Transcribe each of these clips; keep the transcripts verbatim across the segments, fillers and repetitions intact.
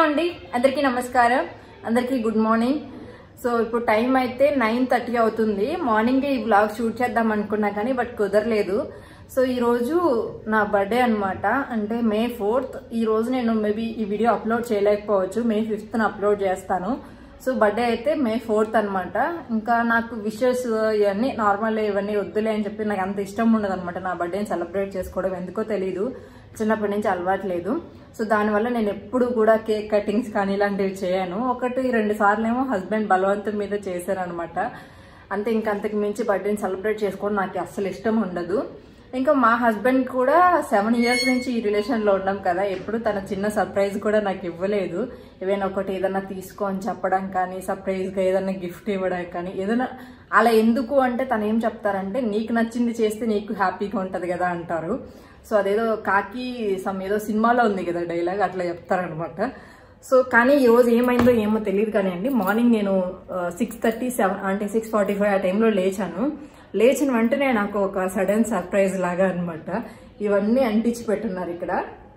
అండి అందరికీ నమస్కారం అందరికీ గుడ్ మార్నింగ్ సో ఇప్పుడు టైం అయితే నైన్ థర్టీ అవుతుంది మార్నింగ్ ఈ వ్లాగ్ షూట్ చేద్దాం అనుకున్నా కానీ బట్ కుదరలేదు సో ఈ రోజు నా బర్త్డే అన్నమాట అంటే మే ఫోర్త్ ఈ రోజు నేను మేబీ ఈ వీడియో అప్లోడ్ చేయలేకపోవచ్చు మే ఫిఫ్త్ న అప్లోడ్ చేస్తాను సో బర్త్డే అయితే మే ఫోర్త్ అన్నమాట ఇంకా నాకు విషెస్ ఇవన్నీ నార్మల్ ఇవన్నీ వద్దులే అని చెప్పి నాకు అంత ఇష్టం ఉండదు అనమాట నా బర్త్డేని సెలబ్రేట్ చేసుకోవడం ఎందుకో తెలీదు చిన్నప్పటి నుంచి అలవాటు లేదు సో దానివల్ల నేను ఎప్పుడు కూడా కేక్ కటింగ్స్ కానీ ఇలాంటివి చేయను ఒకటి రెండు సార్లు ఏమో హస్బెండ్ బలవంతం మీద చేశారు అనమాట అంతే ఇంకా అంతకు మించి బర్త్డేని సెలబ్రేట్ చేసుకోవడం నాకు అస్సలు ఇష్టం ఉండదు ఇంకా మా హస్బెండ్ కూడా సెవెన్ ఇయర్స్ నుంచి ఈ రిలేషన్లో ఉన్నాం కదా ఎప్పుడు తన చిన్న సర్ప్రైజ్ కూడా నాకు ఇవ్వలేదు ఏదైనా ఒకటి ఏదైనా తీసుకో అని చెప్పడం కానీ సర్ప్రైజ్గా ఏదైనా గిఫ్ట్ ఇవ్వడం కానీ ఏదైనా అలా ఎందుకు అంటే తను ఏం చెప్తారంటే నీకు నచ్చింది చేస్తే నీకు హ్యాపీగా ఉంటుంది కదా అంటారు సో అదేదో కాకి సమ్ ఏదో సినిమాలో ఉంది కదా డైలాగ్ అట్లా చెప్తారనమాట సో కానీ ఈ రోజు ఏమైందో ఏమో తెలియదు కానీ అండి మార్నింగ్ నేను సిక్స్ థర్టీ సెవెన్ అంటే సిక్స్ ఫార్టీ ఫైవ్ ఆ టైంలో లేచాను లేచిన వెంటనే నాకు ఒక సడన్ సర్ప్రైజ్ లాగా అనమాట ఇవన్నీ అంటించి పెట్టున్నారు ఇక్కడ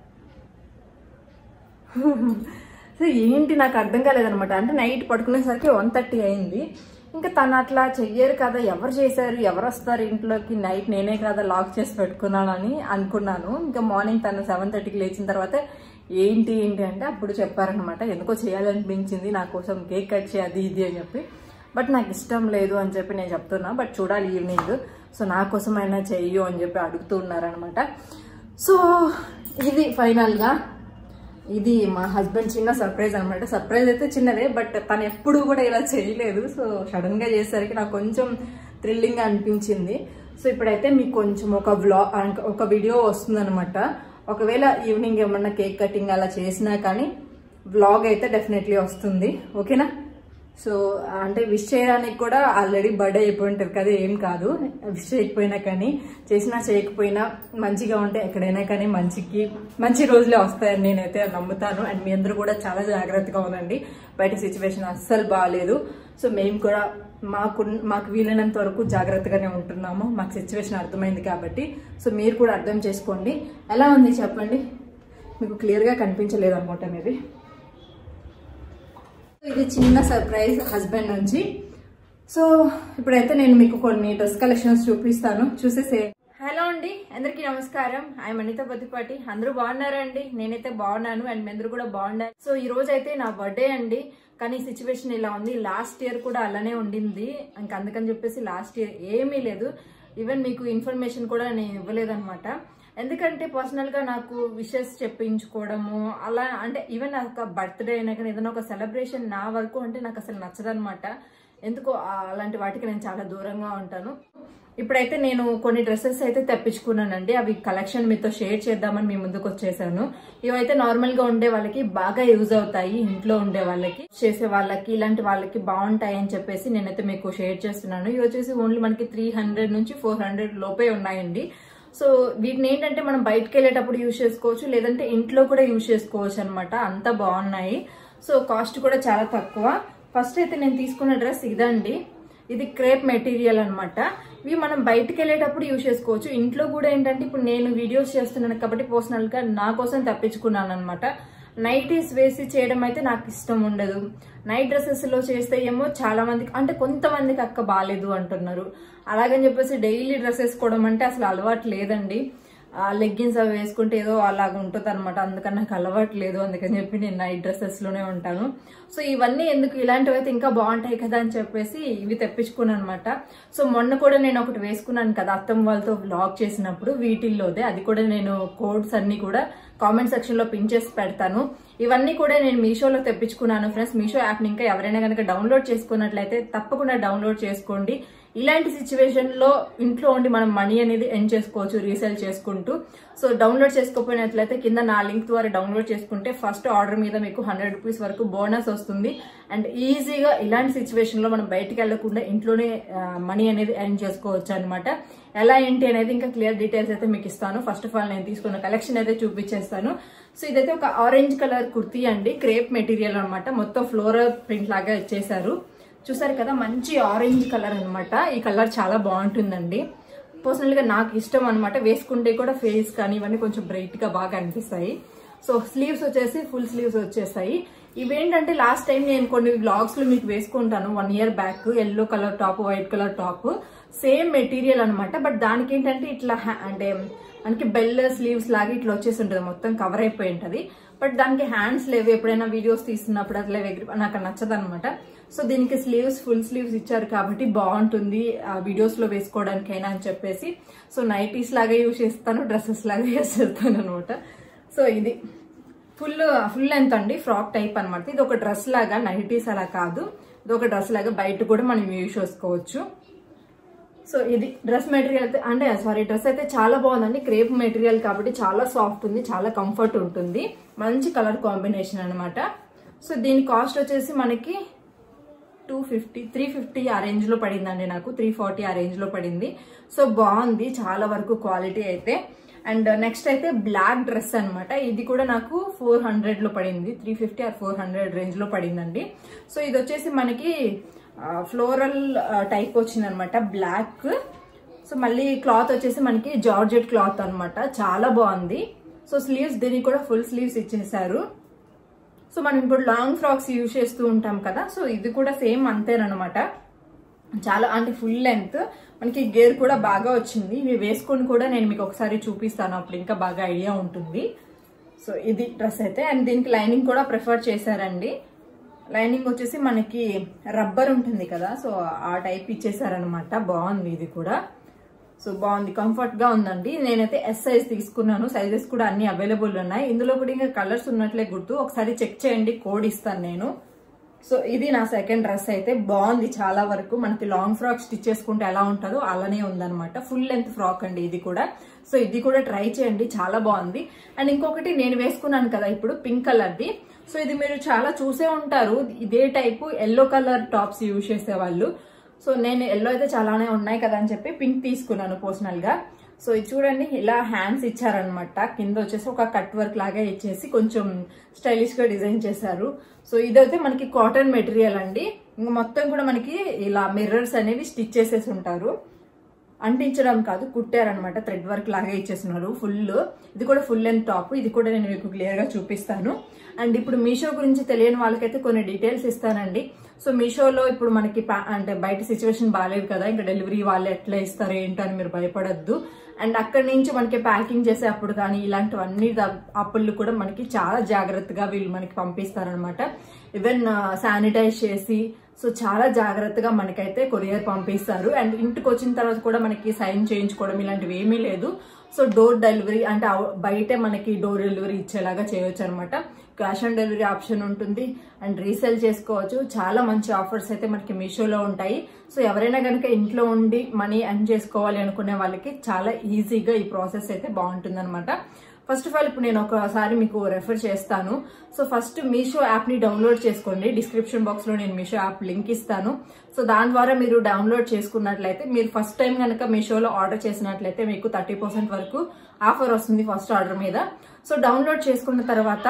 సో ఏంటి నాకు అర్థం కాలేదనమాట అంటే నైట్ పడుకునేసరికి వన్ థర్టీ అయింది ఇంకా తను అట్లా చెయ్యరు కదా ఎవరు చేశారు ఎవరు వస్తారు ఇంట్లోకి నైట్ నేనే కదా లాక్ చేసి పెట్టుకున్నానని అనుకున్నాను ఇంకా మార్నింగ్ తను సెవెన్ థర్టీకి లేచిన తర్వాత ఏంటి ఏంటి అంటే అప్పుడు చెప్పారనమాట ఎందుకో చేయాలనిపించింది నా కోసం కేక్ కట్ చేయి అది ఇది అని చెప్పి బట్ నాకు ఇష్టం లేదు అని చెప్పి నేను చెప్తున్నా బట్ చూడాలి ఈవినింగ్ సో నా కోసమైనా చెయ్యు అని చెప్పి అడుగుతూ ఉన్నారనమాట సో ఇది ఫైనల్గా ఇది మా హస్బెండ్ చిన్న సర్ప్రైజ్ అనమాట సర్ప్రైజ్ అయితే చిన్నదే బట్ తను ఎప్పుడు కూడా ఇలా చేయలేదు సో సడన్ గా చేసేసరికి నాకు కొంచెం థ్రిల్లింగ్ అనిపించింది సో ఇప్పుడైతే మీకు కొంచెం ఒక వ్లాగ్ ఒక వీడియో వస్తుంది అనమాట ఒకవేళ ఈవినింగ్ ఏమన్నా కేక్ కటింగ్ అలా చేసినా కానీ వ్లాగ్ అయితే డెఫినెట్లీ వస్తుంది ఓకేనా సో అంటే విష్ చేయడానికి కూడా ఆల్రెడీ బర్త్డే అయిపోయి ఉంటుంది కదా ఏం కాదు విష్ చేయకపోయినా కానీ చేసినా చేయకపోయినా మంచిగా ఉంటే ఎక్కడైనా కానీ మంచికి మంచి రోజులే వస్తాయని నేనైతే నమ్ముతాను అండ్ మీ అందరూ కూడా చాలా జాగ్రత్తగా ఉండండి బయట సిచ్యువేషన్ అస్సలు బాగాలేదు సో మేము కూడా మాకు మాకు వీలైనంత వరకు జాగ్రత్తగానే ఉంటున్నాము మాకు సిచ్యువేషన్ అర్థమైంది కాబట్టి సో మీరు కూడా అర్థం చేసుకోండి ఎలా ఉంది చెప్పండి మీకు క్లియర్గా కనిపించలేదు అనమాట మీది ఇది చిన్న సర్ప్రైజ్ హస్బెండ్ నుంచి సో ఇప్పుడైతే నేను మీకు కొన్ని డ్రెస్ కలెక్షన్స్ చూపిస్తాను చూసేసే హలో అండి అందరికీ నమస్కారం ఐఎమ్ అనిత బద్దిపాటి అందరూ బాగున్నారండి నేనైతే బాగున్నాను అండ్ మీ అందరూ కూడా బాగున్నారు సో ఈ రోజు అయితే నా బర్త్డే అండి కానీ సిచ్యువేషన్ ఇలా ఉంది లాస్ట్ ఇయర్ కూడా అలానే ఉండింది ఇంకా అందుకని చెప్పేసి లాస్ట్ ఇయర్ ఏమీ లేదు ఈవెన్ మీకు ఇన్ఫర్మేషన్ కూడా నేను ఇవ్వలేదన్నమాట ఎందుకంటే పర్సనల్ గా నాకు విషెస్ చెప్పించుకోవడము అలా అంటే ఈవెన్ నాకు బర్త్డే అయినా కానీ ఏదైనా ఒక సెలబ్రేషన్ నా వరకు అంటే నాకు అసలు నచ్చదనమాట ఎందుకో అలాంటి వాటికి నేను చాలా దూరంగా ఉంటాను ఇప్పుడైతే నేను కొన్ని డ్రెస్సెస్ అయితే తెప్పించుకున్నానండి అవి కలెక్షన్ మీతో షేర్ చేద్దామని మీ ముందుకు వచ్చేసాను ఇవైతే నార్మల్ గా ఉండే వాళ్ళకి బాగా యూజ్ అవుతాయి ఇంట్లో ఉండే వాళ్ళకి చేసే వాళ్ళకి ఇలాంటి వాళ్ళకి బాగుంటాయి అని చెప్పేసి నేనైతే మీకు షేర్ చేస్తున్నాను ఇవి వచ్చేసి ఓన్లీ మనకి త్రీ హండ్రెడ్ నుంచి ఫోర్ హండ్రెడ్ లోపే ఉన్నాయండి సో వీటిని ఏంటంటే మనం బయటకు వెళ్ళేటప్పుడు యూజ్ చేసుకోవచ్చు లేదంటే ఇంట్లో కూడా యూజ్ చేసుకోవచ్చు అనమాట అంత బాగున్నాయి సో కాస్ట్ కూడా చాలా తక్కువ ఫస్ట్ అయితే నేను తీసుకున్న డ్రెస్ ఇదండి ఇది క్రేప్ మెటీరియల్ అనమాట ఇవి మనం బయటకు వెళ్ళేటప్పుడు యూజ్ చేసుకోవచ్చు ఇంట్లో కూడా ఏంటంటే ఇప్పుడు నేను వీడియోస్ చేస్తున్నాను కాబట్టి పర్సనల్ గా నా కోసం తప్పించుకున్నాను అనమాట నైటీస్ వేసి చేయడం అయితే నాకు ఇష్టం ఉండదు నైట్ డ్రెస్సెస్ లో చేస్తే ఏమో చాలా మందికి అంటే కొంతమందికి అక్క బాగాలేదు అంటున్నారు అలాగని చెప్పేసి డైలీ డ్రెస్ వేసుకోవడం అంటే అసలు అలవాటు లేదండి లెగ్గిన్స్ అవి వేసుకుంటే ఏదో అలాగ ఉంటుంది అనమాట అందుకని నాకు అలవాటు లేదు అందుకని చెప్పి నేను నైట్ డ్రెస్సెస్ లోనే ఉంటాను సో ఇవన్నీ ఎందుకు ఇలాంటివి అయితే ఇంకా బాగుంటాయి కదా అని చెప్పేసి ఇవి తెప్పించుకున్నాను అనమాట సో మొన్న కూడా నేను ఒకటి వేసుకున్నాను కదా అత్తమ్మ వాళ్ళతో వ్లాగ్ చేసినప్పుడు వీటిల్లోదే అది కూడా నేను కోడ్స్ అన్ని కూడా కామెంట్ సెక్షన్ లో పిన్ చేసి పెడతాను ఇవన్నీ కూడా నేను మీషోలో తెప్పించుకున్నాను ఫ్రెండ్స్ మీషో యాప్ ని ఇంకా ఎవరైనా కనుక డౌన్లోడ్ చేసుకున్నట్లయితే తప్పకుండా డౌన్లోడ్ చేసుకోండి ఇలాంటి సిచ్యువేషన్ లో ఇంట్లో ఉండి మనం మనీ అనేది ఎర్న్ చేసుకోవచ్చు రీసేల్ చేసుకుంటూ సో డౌన్లోడ్ చేసుకోకపోయినట్లయితే కింద నా లింక్ ద్వారా డౌన్లోడ్ చేసుకుంటే ఫస్ట్ ఆర్డర్ మీద మీకు హండ్రెడ్ రూపీస్ వరకు బోనస్ వస్తుంది అండ్ ఈజీగా ఇలాంటి సిచ్యువేషన్ లో మనం బయటకు వెళ్లకుండా ఇంట్లోనే మనీ అనేది ఎర్న్ చేసుకోవచ్చు అనమాట ఎలా ఏంటి అనేది ఇంకా క్లియర్ డీటెయిల్స్ అయితే మీకు ఇస్తాను ఫస్ట్ ఆఫ్ ఆల్ నేను తీసుకున్న కలెక్షన్ అయితే చూపించేస్తాను సో ఇదైతే ఒక ఆరెంజ్ కలర్ కుర్తీ అండి క్రేప్ మెటీరియల్ అనమాట మొత్తం ఫ్లోరల్ ప్రింట్ లాగా ఇచ్చేసారు చూసారు కదా మంచి ఆరెంజ్ కలర్ అనమాట ఈ కలర్ చాలా బాగుంటుందండి పర్సనల్ గా నాకు ఇష్టం అనమాట వేసుకుంటే కూడా ఫేస్ కానీ ఇవన్నీ కొంచెం బ్రైట్ గా బాగా అనిపిస్తాయి సో స్లీవ్స్ వచ్చేసి ఫుల్ స్లీవ్స్ వచ్చేస్తాయి. ఇవేంటంటే లాస్ట్ టైం నేను కొన్ని బ్లాగ్స్ లో మీకు వేసుకుంటాను one year back, yellow colour top, white colour top, same material అనమాట. బట్ దానికి ఏంటంటే ఇట్లా అంటే మనకి బెల్ స్లీవ్స్ లాగా ఇట్లా వచ్చేసి ఉంటుంది, మొత్తం కవర్ అయిపోయి ఉంటది. బట్ దానికి హ్యాండ్స్ లేవు. ఎప్పుడైనా వీడియోస్ తీస్తున్నప్పుడు అట్లా నాకు నచ్చదు అనమాట. సో దీనికి స్లీవ్స్ ఫుల్ స్లీవ్స్ ఇచ్చారు కాబట్టి బాగుంటుంది ఆ వీడియోస్ లో వేసుకోవడానికైనా అని చెప్పేసి సో నైటీస్ లాగా యూజ్ చేస్తాను, డ్రెస్సెస్ లాగా యూజ్ చేస్తాను అనమాట. సో ఇది ఫుల్ ఫుల్ లెంత్ అండి, ఫ్రాక్ టైప్ అనమాట. ఇది ఒక డ్రెస్ లాగా, నైటీస్ అలా కాదు, ఇది ఒక డ్రెస్ లాగా బయట కూడా మనం యూజ్ చేసుకోవచ్చు. సో ఇది డ్రెస్ మెటీరియల్ అయితే అంటే సారీ డ్రెస్ అయితే చాలా బాగుందండి. క్రేప్ మెటీరియల్ కాబట్టి చాలా సాఫ్ట్ ఉంది, చాలా కంఫర్ట్ ఉంటుంది, మంచి కలర్ కాంబినేషన్ అనమాట. సో దీని కాస్ట్ వచ్చేసి మనకి టూ ఫిఫ్టీ త్రీ ఫిఫ్టీ ఆ రేంజ్ లో పడిందండి, నాకు త్రీ ఫార్టీ ఆ రేంజ్ లో పడింది. సో బాగుంది చాలా వరకు క్వాలిటీ అయితే. అండ్ నెక్స్ట్ అయితే బ్లాక్ డ్రెస్ అనమాట. ఇది కూడా నాకు ఫోర్ హండ్రెడ్ లో పడింది, three fifty or four hundred range లో పడిందండి. సో ఇది వచ్చేసి మనకి ఫ్లోరల్ టైప్ వచ్చింది అనమాట, బ్లాక్. సో మళ్ళీ క్లాత్ వచ్చేసి మనకి జార్జెట్ క్లాత్ అనమాట, చాలా బాగుంది. సో స్లీవ్స్ దీనికి కూడా ఫుల్ స్లీవ్స్ ఇచ్చేసారు. సో మనం ఇప్పుడు లాంగ్ ఫ్రాక్స్ యూజ్ చేస్తూ ఉంటాం కదా, సో ఇది కూడా సేమ్ అంతేనమాట. చాలా అంటే ఫుల్ లెంత్, మనకి గేర్ కూడా బాగా వచ్చింది. ఇవి వేసుకొని కూడా నేను మీకు ఒకసారి చూపిస్తాను, అప్పుడు ఇంకా బాగా ఐడియా ఉంటుంది. సో ఇది డ్రెస్ అయితే. అండ్ దీనికి లైనింగ్ కూడా ప్రిఫర్ చేశారండి. లైనింగ్ వచ్చేసి మనకి రబ్బర్ ఉంటుంది కదా, సో ఆ టైప్ ఇచ్చేసారనమాట. బాగుంది ఇది కూడా. సో బాగుంది, కంఫర్ట్ గా ఉందండి. నేనైతే ఎస్ సైజ్ తీసుకున్నాను, సైజెస్ కూడా అన్ని అవైలబుల్ ఉన్నాయి. ఇందులో కూడా ఇంకా కలర్స్ ఉన్నట్లే గుర్తు, ఒకసారి చెక్ చేయండి, కోడ్ ఇస్తాను నేను. సో ఇది నా సెకండ్ డ్రెస్ అయితే. బాగుంది చాలా వరకు, మనకి లాంగ్ ఫ్రాక్ స్టిచ్ చేసుకుంటే ఎలా ఉంటుందో అలానే ఉందన్నమాట. ఫుల్ లెంత్ ఫ్రాక్ అండి ఇది కూడా. సో ఇది కూడా ట్రై చేయండి, చాలా బాగుంది. అండ్ ఇంకొకటి నేను వేసుకున్నాను కదా ఇప్పుడు, పింక్ కలర్ది. సో ఇది మీరు చాలా చూసే ఉంటారు, ఇదే type yellow colour tops use చేసేవాళ్ళు. సో నేను ఎల్లో అయితే చాలానే ఉన్నాయి కదా అని చెప్పి పింక్ తీసుకున్నాను పర్సనల్ గా. సో ఇది చూడండి, ఇలా హ్యాండ్స్ ఇచ్చారనమాట. కింద వచ్చేసి ఒక కట్ వర్క్ లాగా ఇచ్చేసి కొంచెం స్టైలిష్ గా డిజైన్ చేశారు. సో ఇదైతే మనకి కాటన్ మెటీరియల్ అండి. ఇంకా మొత్తం కూడా మనకి ఇలా మిర్రర్స్ అనేవి స్టిచ్ చేసేసి ఉంటారు, అంటించడం కాదు, కుట్టారనమాట. థ్రెడ్ వర్క్ లాగా ఇచ్చేస్తున్నారు ఫుల్. ఇది కూడా ఫుల్ లెంత్ టాప్, ఇది కూడా నేను మీకు క్లియర్ గా చూపిస్తాను. అండ్ ఇప్పుడు మీషో గురించి తెలియని వాళ్ళకైతే కొన్ని డీటెయిల్స్ ఇస్తానండి. సో మీషోలో ఇప్పుడు మనకి అంటే బయట సిచ్యువేషన్ బాగాలేదు కదా, ఇంకా డెలివరీ వాళ్ళు ఎట్లా ఇస్తారు ఏంటో అని మీరు భయపడద్దు. అండ్ అక్కడి నుంచి మనకి ప్యాకింగ్ చేసే అప్పుడు కానీ ఇలాంటివన్నీ అప్పులు కూడా మనకి చాలా జాగ్రత్తగా వీళ్ళు మనకి పంపిస్తారనమాట. ఈవెన్ శానిటైజ్ చేసి సో చాలా జాగ్రత్తగా మనకైతే కొరియర్ పంపిస్తారు. అండ్ ఇంటికి వచ్చిన తర్వాత కూడా మనకి సైన్ చేయించుకోవడం ఇలాంటివి ఏమీ లేదు. సో డోర్ డెలివరీ అంటే బయటే మనకి డోర్ డెలివరీ ఇచ్చేలాగా చేయొచ్చు అనమాట. క్యాష్ ఆన్ డెలివరీ ఆప్షన్ ఉంటుంది అండ్ రీసేల్ చేసుకోవచ్చు. చాలా మంచి ఆఫర్స్ అయితే మనకి మీషోలో ఉంటాయి. సో ఎవరైనా కనుక ఇంట్లో ఉండి మనీ ఎర్న్ చేసుకోవాలి అనుకునే వాళ్ళకి చాలా ఈజీగా ఈ ప్రాసెస్ అయితే బాగుంటుంది అనమాట. ఫస్ట్ ఆఫ్ ఆల్ ఇప్పుడు నేను ఒకసారి మీకు రెఫర్ చేస్తాను. సో ఫస్ట్ మీషో యాప్ ని డౌన్లోడ్ చేసుకోండి. డిస్క్రిప్షన్ బాక్స్ లో నేను మీషో యాప్ లింక్ ఇస్తాను. సో దాని ద్వారా మీరు డౌన్లోడ్ చేసుకున్నట్లయితే, మీరు ఫస్ట్ టైం కనుక మీషోలో ఆర్డర్ చేసినట్లయితే మీకు థర్టీ పర్సెంట్ వరకు ఆఫర్ వస్తుంది ఫస్ట్ ఆర్డర్ మీద. సో డౌన్లోడ్ చేసుకున్న తర్వాత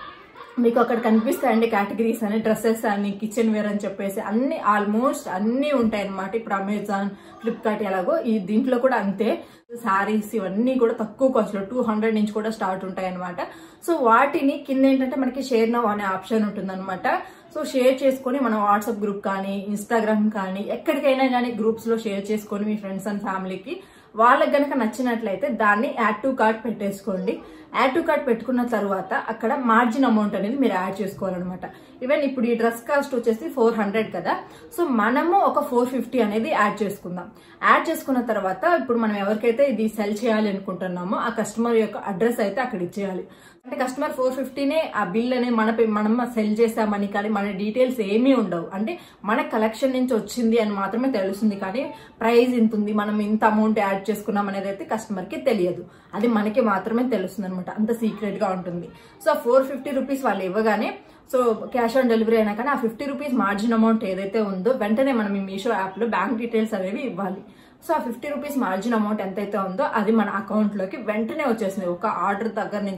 మీకు అక్కడ కనిపిస్తాయండి కేటగిరీస్ అని, డ్రెస్సెస్ అని, కిచెన్ వేర్ అని చెప్పేసి అన్ని ఆల్మోస్ట్ అన్ని ఉంటాయి అనమాట. ఇప్పుడు అమెజాన్, ఫ్లిప్కార్ట్ ఎలాగో ఈ దీంట్లో కూడా అంతే. శారీస్ ఇవన్నీ కూడా తక్కువ కాస్ట్ లో టూ హండ్రెడ్ నుంచి కూడా స్టార్ట్ ఉంటాయి అనమాట. సో వాటిని కింద ఏంటంటే మనకి షేర్ నౌ అనే ఆప్షన్ ఉంటుంది అనమాట. సో షేర్ చేసుకొని మనం వాట్సాప్ గ్రూప్ కానీ, ఇన్స్టాగ్రామ్ కానీ, ఎక్కడికైనా కానీ గ్రూప్స్ లో షేర్ చేసుకొని మీ ఫ్రెండ్స్ అండ్ ఫ్యామిలీకి వాళ్ళకి గనక నచ్చినట్లయితే దాన్ని యాడ్ టు కార్ట్ పెట్టేసుకోండి. యాడ్ టు కార్ట్ పెట్టుకున్న తర్వాత అక్కడ మార్జిన్ అమౌంట్ అనేది మీరు యాడ్ చేసుకోవాలన్నమాట. ఈవెన్ ఇప్పుడు ఈ డ్రెస్ కాస్ట్ వచ్చేసి ఫోర్ హండ్రెడ్ కదా, సో మనము ఒక ఫోర్ ఫిఫ్టీ అనేది యాడ్ చేసుకుందాం. యాడ్ చేసుకున్న తర్వాత ఇప్పుడు మనం ఎవరికైతే ఇది సెల్ చేయాలి అనుకుంటున్నామో ఆ కస్టమర్ యొక్క అడ్రస్ అయితే అక్కడ ఇచ్చేయాలి. అంటే కస్టమర్ ఫోర్ ఫిఫ్టీనే ఆ బిల్ అనేది మన మనం సెల్ చేసామని కానీ మన డీటెయిల్స్ ఏమీ ఉండవు. అంటే మన కలెక్షన్ నుంచి వచ్చింది అని మాత్రమే తెలుస్తుంది, కానీ ప్రైస్ ఇంత ఉంది, మనం ఇంత అమౌంట్ యాడ్ చేసుకున్నాం అనేది అయితే కస్టమర్ కి తెలియదు. అది మనకి మాత్రమే తెలుస్తుంది అనమాట, అంత సీక్రెట్ గా ఉంటుంది. సో ఫోర్ ఫిఫ్టీ రూపీస్ వాళ్ళు ఇవ్వగానే, సో క్యాష్ ఆన్ డెలివరీ అయినా కానీ ఆ ఫిఫ్టీ రూపీస్ మార్జిన్ అమౌంట్ ఏదైతే ఉందో వెంటనే మనం ఈ మీషో యాప్ లో బ్యాంక్ డీటెయిల్స్ అనేవి ఇవ్వాలి. సో ఆ ఫిఫ్టీ రూపీస్ మార్జిన్ అమౌంట్ ఎంతైతే ఉందో అది మన అకౌంట్ లోకి వెంటనే వచ్చేసింది. ఒక ఆర్డర్ దగ్గర నుంచి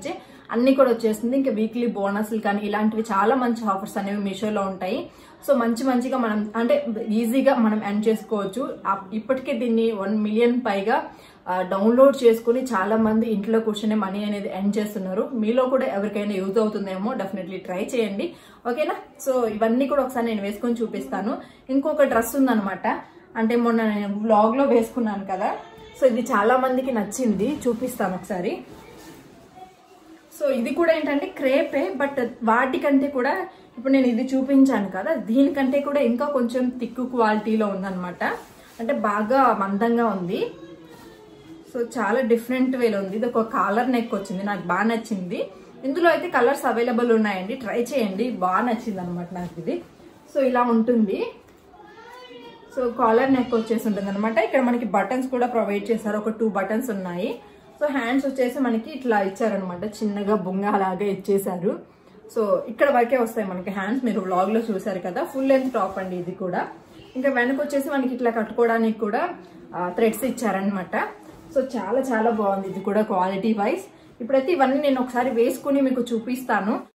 అన్ని కూడా వచ్చేస్తుంది. ఇంకా వీక్లీ బోనస్లు కానీ ఇలాంటివి చాలా మంచి ఆఫర్స్ అనేవి మీషోలో ఉంటాయి. సో మంచి మంచిగా మనం అంటే ఈజీగా మనం ఎర్న్ చేసుకోవచ్చు. ఇప్పటికే దీన్ని వన్ మిలియన్ పైగా డౌన్లోడ్ చేసుకుని చాలా మంది ఇంట్లో కూర్చొని మనీ అనేది ఎర్న్ చేస్తున్నారు. మీలో కూడా ఎవరికైనా యూజ్ అవుతుందేమో, డెఫినెట్లీ ట్రై చేయండి. ఓకేనా? సో ఇవన్నీ కూడా ఒకసారి నేను వేసుకొని చూపిస్తాను. ఇంకొక డ్రెస్ ఉందనమాట, అంటే మొన్న నేను వ్లాగ్ లో వేసుకున్నాను కదా, సో ఇది చాలా మందికి నచ్చింది, చూపిస్తాను ఒకసారి. సో ఇది కూడా ఏంటంటే క్రేపే, బట్ వాటికంటే కూడా ఇప్పుడు నేను ఇది చూపించాను కదా, దీనికంటే కూడా ఇంకా కొంచెం థిక్ క్వాలిటీలో ఉందన్నమాట. అంటే బాగా మందంగా ఉంది. సో చాలా డిఫరెంట్ వేలో ఉంది. ఇది ఒక కాలర్ నెక్ వచ్చింది, నాకు బాగా నచ్చింది. ఇందులో అయితే కలర్స్ అవైలబుల్ ఉన్నాయండి, ట్రై చేయండి. బాగా నచ్చింది అనమాట నాకు ఇది. సో ఇలా ఉంటుంది. సో కాలర్ నెక్ వచ్చేసి ఉంటుంది అనమాట. ఇక్కడ మనకి బటన్స్ కూడా ప్రొవైడ్ చేశారు, ఒక టూ బటన్స్ ఉన్నాయి. సో హ్యాండ్స్ వచ్చేసి మనకి ఇట్లా ఇచ్చారనమాట, చిన్నగా బొంగ లాగా ఇచ్చేసారు. సో ఇక్కడ వరకే వస్తాయి మనకి హ్యాండ్స్, మీరు వ్లాగ్ లో చూసారు కదా. ఫుల్ లెంత్ టాప్ అండి ఇది కూడా. ఇంకా వెనక వచ్చేసి మనకి ఇట్లా కట్టుకోవడానికి కూడా థ్రెడ్స్ ఇచ్చారనమాట. సో చాలా చాలా బాగుంది ఇది కూడా క్వాలిటీ వైజ్. ఇప్పుడైతే ఇవన్నీ నేను ఒకసారి వేసుకుని మీకు చూపిస్తాను.